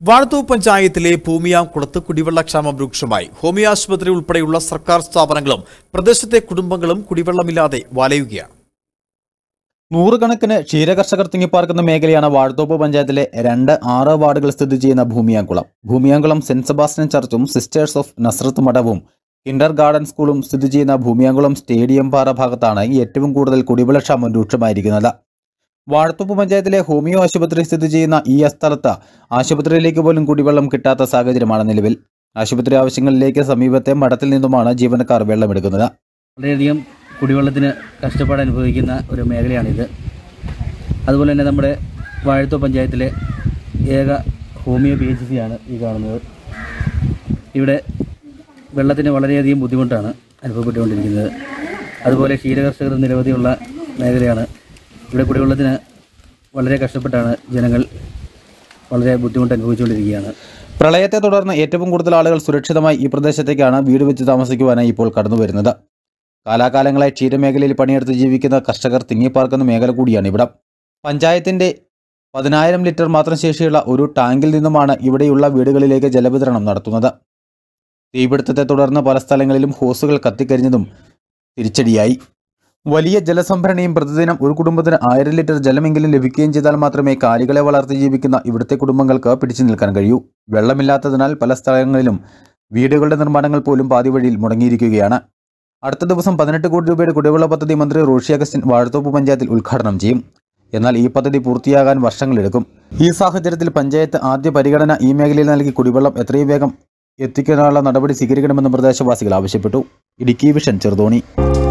വാഴത്തൂർ പഞ്ചായത്തിലെ ഭൂമിയാംകുളത്ത് കുടിവെള്ളക്ഷാമം രൂക്ഷമായി. ഹോമിയോ ആശുപത്രി ഉൾപ്പെടെയുള്ള സർക്കാർ സ്ഥാപനങ്ങളും പ്രദേശത്തെ കുടുംബങ്ങളും കുടിവെള്ളമില്ലാതെ വലയുകയാണ്. നൂറുകണക്കിന് ക്ഷീരകർഷകർ തിങ്ങിപ്പാർക്കുന്ന മേഖലയാണ് വാഴത്തോപ്പ് പഞ്ചായത്തിലെ 2-6 വാർഡുകൾ സ്ഥിതി ചെയ്യുന്ന ഭൂമിയാംകുളം. ഭൂമിയാംകുളം സെന്റ് സെബാസ്റ്റ്യൻ ചർച്ചും സിസ്റ്റേഴ്സ് ഓഫ് നസ്രത്ത് മഠവും കിൻഡർ ഗാർഡൻ സ്കൂളും സ്ഥിതി ചെയ്യുന്ന ഭൂമിയാംകുളം സ്റ്റേഡിയം പാറ ഭാഗത്താണ് ഏറ്റവും കൂടുതൽ കുടിവെള്ളക്ഷാമം രൂക്ഷമായിരിക്കുന്നത്. വാഴത്തോപ്പ് പഞ്ചായത്തിലെ ഹോമിയോ ആശുപത്രി സ്ഥിതി ചെയ്യുന്ന ഈ സ്ഥലത്ത് ആശുപത്രിയിലേക്ക് പോലും കുടിവെള്ളം കിട്ടാത്ത സാഹചര്യമാണ് നിലവിൽ. ആശുപത്രി ആവശ്യങ്ങളിലേക്ക് സമീപത്തെ മഠത്തിൽ നിന്നുമാണ് ജീവനക്കാർ വെള്ളമെടുക്കുന്നത്. വളരെയധികം കുടിവെള്ളത്തിന് കഷ്ടപ്പാട് അനുഭവിക്കുന്ന ഒരു മേഖലയാണിത്. അതുപോലെ തന്നെ നമ്മുടെ വാഴത്തോപ്പ് പഞ്ചായത്തിലെ ഏക ഹോമിയോ PHC ആണ് ഈ കാണുന്നത്. ഇവിടെ വെള്ളത്തിന് വളരെയധികം ബുദ്ധിമുട്ടാണ് അനുഭവപ്പെട്ടുകൊണ്ടിരിക്കുന്നത്. അതുപോലെ ക്ഷീരകർഷകർ നിരവധിയുള്ള മേഖലയാണ്. ഇവിടെ കുടിവെള്ളത്തിന് വളരെ കഷ്ടപ്പെട്ടാണ് ജനങ്ങൾ വളരെ ബുദ്ധിമുട്ട് അനുഭവിച്ചുകൊണ്ടിരിക്കുകയാണ്. പ്രളയത്തെ തുടർന്ന് ഏറ്റവും കൂടുതൽ ആളുകൾ സുരക്ഷിതമായി ഈ പ്രദേശത്തേക്കാണ് വീട് വെച്ച് താമസിക്കുവാനായി ഇപ്പോൾ കടന്നു വരുന്നത്. കാലാകാലങ്ങളായി ക്ഷീരമേഖലയിൽ പണിയെടുത്ത് ജീവിക്കുന്ന കർഷകർ തിങ്ങിപ്പാർക്കുന്ന മേഖല കൂടിയാണ് ഇവിടം. പഞ്ചായത്തിൻ്റെ 10,000 ലിറ്റർ മാത്രം ശേഷിയുള്ള ഒരു ടാങ്കിൽ നിന്നുമാണ് ഇവിടെയുള്ള വീടുകളിലേക്ക് ജലവിതരണം നടത്തുന്നത്. തീപിടുത്തത്തെ തുടർന്ന് പല സ്ഥലങ്ങളിലും ഹോസുകൾ കത്തിക്കരിഞ്ഞതും തിരിച്ചടിയായി. വലിയ ജലസംഭരണിയും പ്രതിദിനം ഒരു കുടുംബത്തിന് 1000 ലിറ്റർ ജലമെങ്കിലും ലഭിക്കുകയും ചെയ്താൽ മാത്രമേ കാലികളെ വളർത്തി ജീവിക്കുന്ന ഇവിടുത്തെ കുടുംബങ്ങൾക്ക് പിടിച്ചു നിൽക്കാൻ കഴിയൂ. വെള്ളമില്ലാത്തതിനാൽ പല സ്ഥലങ്ങളിലും വീടുകളുടെ നിർമ്മാണങ്ങൾ പോലും പാതി വഴിയിൽ മുടങ്ങിയിരിക്കുകയാണ്. അടുത്ത ദിവസം 18 കോടി രൂപയുടെ കുടിവെള്ള പദ്ധതി മന്ത്രി റോഷി അഗസ്റ്റിൻ വാഴത്തോപ്പ് പഞ്ചായത്തിൽ ഉദ്ഘാടനം ചെയ്യും. എന്നാൽ ഈ പദ്ധതി പൂർത്തിയാകാൻ വർഷങ്ങളെടുക്കും. ഈ സാഹചര്യത്തിൽ പഞ്ചായത്ത് ആദ്യ പരിഗണന ഈ മേഖലയിൽ നൽകി കുടിവെള്ളം എത്രയും വേഗം എത്തിക്കാനുള്ള നടപടി സ്വീകരിക്കണമെന്ന് പ്രദേശവാസികൾ ആവശ്യപ്പെട്ടു. ഇടുക്കി വിഷൻ ചെറുതോണി.